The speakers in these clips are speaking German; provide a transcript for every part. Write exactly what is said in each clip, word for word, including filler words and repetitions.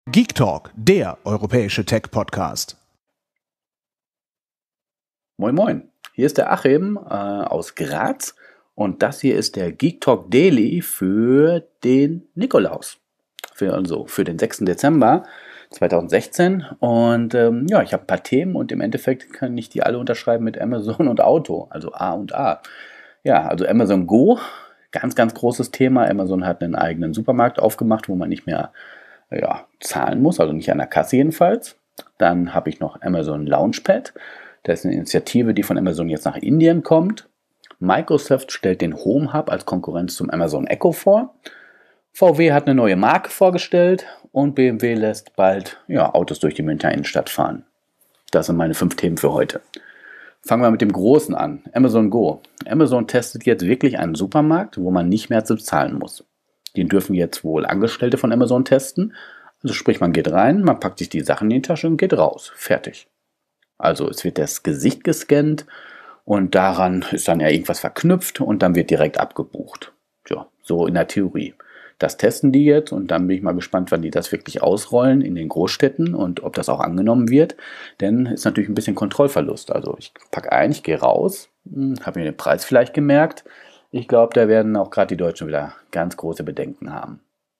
Geek Talk, der europäische Tech-Podcast. Moin Moin, hier ist der Achim äh, aus Graz und das hier ist der Geek Talk Daily für den Nikolaus, für, also für den sechsten Dezember zweitausendsechzehn und ähm, ja, ich habe ein paar Themen und im Endeffekt kann ich die alle unterschreiben mit Amazon und Auto, also A und A. Ja, also Amazon Go, ganz, ganz großes Thema. Amazon hat einen eigenen Supermarkt aufgemacht, wo man nicht mehr ja, zahlen muss, also nicht an der Kasse jedenfalls. Dann habe ich noch Amazon Launchpad. Das ist eine Initiative, die von Amazon jetzt nach Indien kommt. Microsoft stellt den Home Hub als Konkurrenz zum Amazon Echo vor. V W hat eine neue Marke vorgestellt und B M W lässt bald ja, Autos durch die Münchner Innenstadt fahren. Das sind meine fünf Themen für heute. Fangen wir mit dem Großen an. Amazon Go. Amazon testet jetzt wirklich einen Supermarkt, wo man nicht mehr zu zahlen muss. Den dürfen jetzt wohl Angestellte von Amazon testen. Also sprich, man geht rein, man packt sich die Sachen in die Tasche und geht raus. Fertig. Also es wird das Gesicht gescannt und daran ist dann ja irgendwas verknüpft und dann wird direkt abgebucht. Ja, so in der Theorie. Das testen die jetzt und dann bin ich mal gespannt, wann die das wirklich ausrollen in den Großstädten und ob das auch angenommen wird. Denn ist natürlich ein bisschen Kontrollverlust. Also ich packe ein, ich gehe raus, habe mir den Preis vielleicht gemerkt. Ich glaube, da werden auch gerade die Deutschen wieder ganz große Bedenken haben.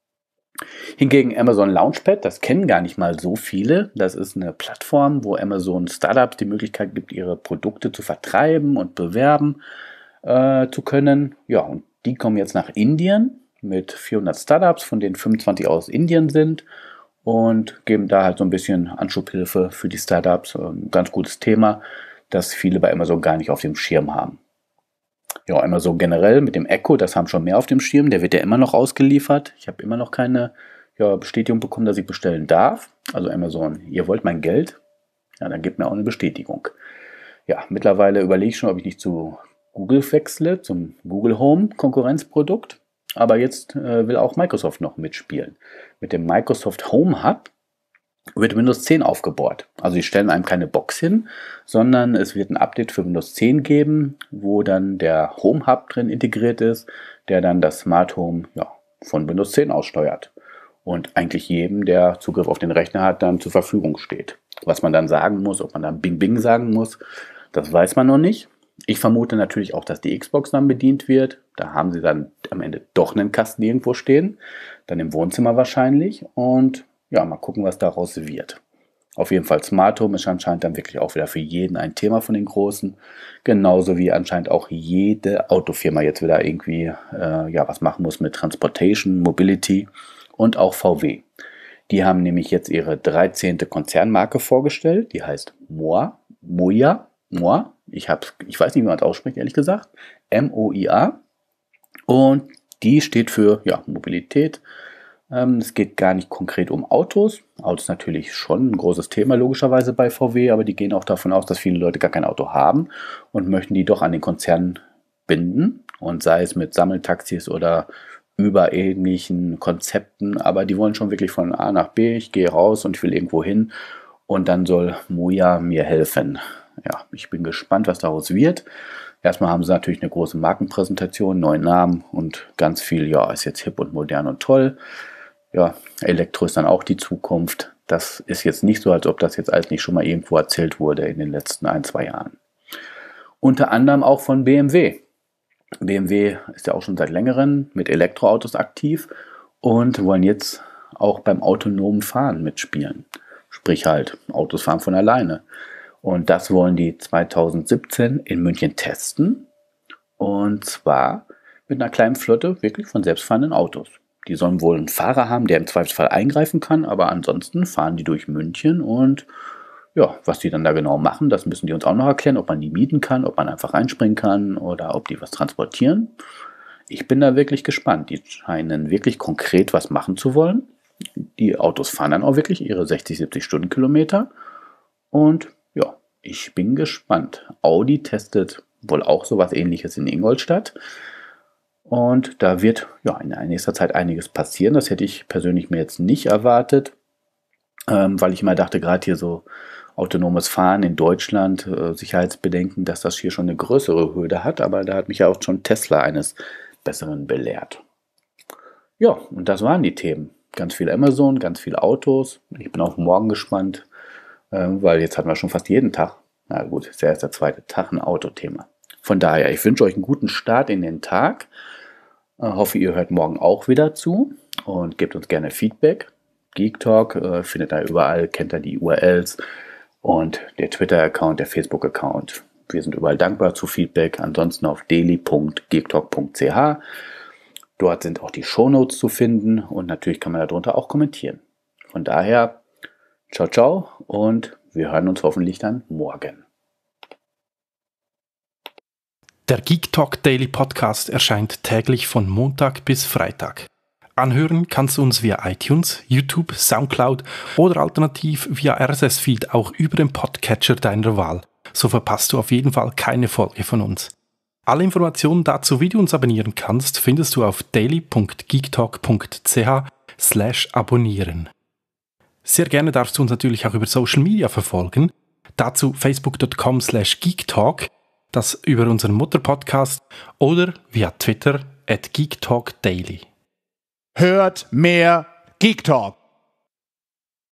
Hingegen Amazon Launchpad, das kennen gar nicht mal so viele. Das ist eine Plattform, wo Amazon Startups die Möglichkeit gibt, ihre Produkte zu vertreiben und bewerben äh, zu können. Ja, und die kommen jetzt nach Indien mit vierhundert Startups, von denen fünfundzwanzig aus Indien sind und geben da halt so ein bisschen Anschubhilfe für die Startups. Ein ganz gutes Thema, das viele bei Amazon gar nicht auf dem Schirm haben. Ja, Amazon generell mit dem Echo, das haben schon mehr auf dem Schirm. Der wird ja immer noch ausgeliefert. Ich habe immer noch keine ja, Bestätigung bekommen, dass ich bestellen darf. Also Amazon, ihr wollt mein Geld? Ja, dann gebt mir auch eine Bestätigung. Ja, mittlerweile überlege ich schon, ob ich nicht zu Google wechsle, zum Google Home Konkurrenzprodukt. Aber jetzt äh, will auch Microsoft noch mitspielen. Mit dem Microsoft Home Hub wird Windows zehn aufgebohrt. Also sie stellen einem keine Box hin, sondern es wird ein Update für Windows zehn geben, wo dann der Home Hub drin integriert ist, der dann das Smart Home ja, von Windows zehn aus steuert. Und eigentlich jedem, der Zugriff auf den Rechner hat, dann zur Verfügung steht. Was man dann sagen muss, ob man dann Bing Bing sagen muss, das weiß man noch nicht. Ich vermute natürlich auch, dass die Xbox dann bedient wird. Da haben sie dann am Ende doch einen Kasten irgendwo stehen. Dann im Wohnzimmer wahrscheinlich. Und ja, mal gucken, was daraus wird. Auf jeden Fall Smart Home ist anscheinend dann wirklich auch wieder für jeden ein Thema von den Großen. Genauso wie anscheinend auch jede Autofirma jetzt wieder irgendwie äh, ja, was machen muss mit Transportation, Mobility und auch V W. Die haben nämlich jetzt ihre dreizehnte Konzernmarke vorgestellt. Die heißt M O A. Moia. Moia. Ich, hab's, ich weiß nicht, wie man das ausspricht, ehrlich gesagt. M O I A. Und die steht für ja, Mobilität. Ähm, es geht gar nicht konkret um Autos. Autos natürlich schon ein großes Thema, logischerweise bei V W, aber die gehen auch davon aus, dass viele Leute gar kein Auto haben und möchten die doch an den Konzern binden. Und sei es mit Sammeltaxis oder überähnlichen Konzepten, aber die wollen schon wirklich von A nach B. Ich gehe raus und ich will irgendwo hin und dann soll Moia mir helfen. Ja, ich bin gespannt, was daraus wird. Erstmal haben sie natürlich eine große Markenpräsentation, neuen Namen und ganz viel, ja, ist jetzt hip und modern und toll. Ja, Elektro ist dann auch die Zukunft. Das ist jetzt nicht so, als ob das jetzt alles nicht schon mal irgendwo erzählt wurde in den letzten ein, zwei Jahren. Unter anderem auch von B M W. B M W ist ja auch schon seit längerem mit Elektroautos aktiv und wollen jetzt auch beim autonomen Fahren mitspielen. Sprich halt, Autos fahren von alleine. Und das wollen die zweitausendsiebzehn in München testen. Und zwar mit einer kleinen Flotte wirklich von selbstfahrenden Autos. Die sollen wohl einen Fahrer haben, der im Zweifelsfall eingreifen kann, aber ansonsten fahren die durch München und ja, was die dann da genau machen, das müssen die uns auch noch erklären, ob man die mieten kann, ob man einfach reinspringen kann oder ob die was transportieren. Ich bin da wirklich gespannt. Die scheinen wirklich konkret was machen zu wollen. Die Autos fahren dann auch wirklich ihre sechzig, siebzig Stundenkilometer und ja, ich bin gespannt. Audi testet wohl auch sowas Ähnliches in Ingolstadt. Und da wird ja in nächster Zeit einiges passieren. Das hätte ich persönlich mir jetzt nicht erwartet, ähm, weil ich immer dachte, gerade hier so autonomes Fahren in Deutschland, äh, Sicherheitsbedenken, dass das hier schon eine größere Hürde hat. Aber da hat mich ja auch schon Tesla eines Besseren belehrt. Ja, und das waren die Themen. Ganz viel Amazon, ganz viele Autos. Ich bin auf morgen gespannt, äh, weil jetzt hatten wir schon fast jeden Tag, na gut, ist ja erst der zweite Tag ein Autothema. Von daher, ich wünsche euch einen guten Start in den Tag. Äh, hoffe, ihr hört morgen auch wieder zu und gebt uns gerne Feedback. Geek Talk äh, findet ihr überall, kennt ihr die U R Ls und der Twitter-Account, der Facebook-Account. Wir sind überall dankbar zu Feedback. Ansonsten auf daily punkt geektalk punkt c h. Dort sind auch die Shownotes zu finden und natürlich kann man darunter auch kommentieren. Von daher, ciao, ciao und wir hören uns hoffentlich dann morgen. Der Geek Talk Daily Podcast erscheint täglich von Montag bis Freitag. Anhören kannst du uns via iTunes, YouTube, Soundcloud oder alternativ via R S S-Feed auch über den Podcatcher deiner Wahl. So verpasst du auf jeden Fall keine Folge von uns. Alle Informationen dazu, wie du uns abonnieren kannst, findest du auf daily punkt geektalk punkt c h slash abonnieren. Sehr gerne darfst du uns natürlich auch über Social Media verfolgen. Dazu facebook punkt com slash geektalk, das über unseren Mutterpodcast oder via Twitter at geektalkdaily. Hört mehr Geek Talk.